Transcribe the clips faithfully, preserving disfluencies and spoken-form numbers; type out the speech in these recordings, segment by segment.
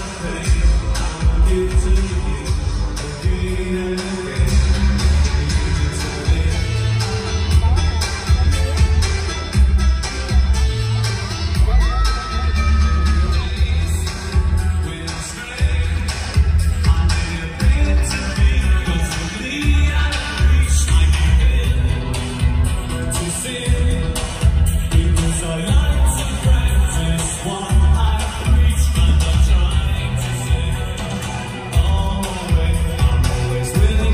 Willing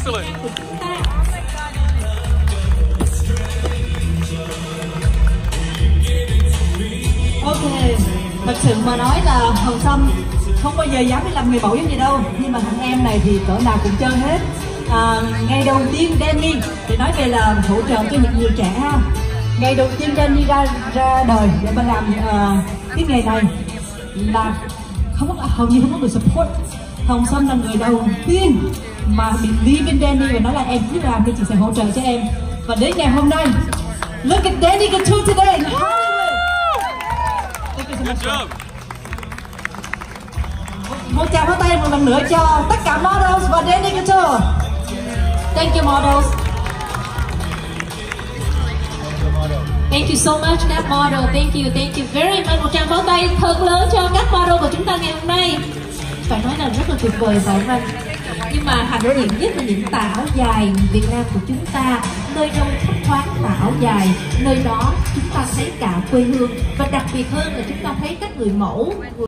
Excellent. Ok, thật sự mà nói là Hồng Sâm không bao giờ dám đi làm người mẫu giống gì đâu, nhưng mà thằng em này thì cỡ nào cũng chơi hết. À, ngày đầu tiên Danny thì nói về là hỗ trợ cho những người trẻ ha. Ngày đầu tiên Danny ra ra đời để mà làm uh, cái nghề này là không có, hầu như không có người support. Hồng Sâm là người đầu tiên mà believe in Danny và nói là em cứ làm thì chị sẽ hỗ trợ cho em. Và đến ngày hôm nay, look at Danny Couture today. Good job. Một tràng pháo tay một lần nữa cho tất cả models và Danny Couture. Thank you models. Thank you so much các model. Thank you, thank you very much. Một tràng pháo tay thật lớn cho các model của chúng ta ngày hôm nay. Phải nói là rất là tuyệt vời phải không anh? Nhưng mà hạnh diện nhất là những tà áo dài Việt Nam của chúng ta. Nơi đâu thấp thoáng tà áo dài, nơi đó chúng ta thấy cả quê hương. Và đặc biệt hơn là chúng ta thấy các người mẫu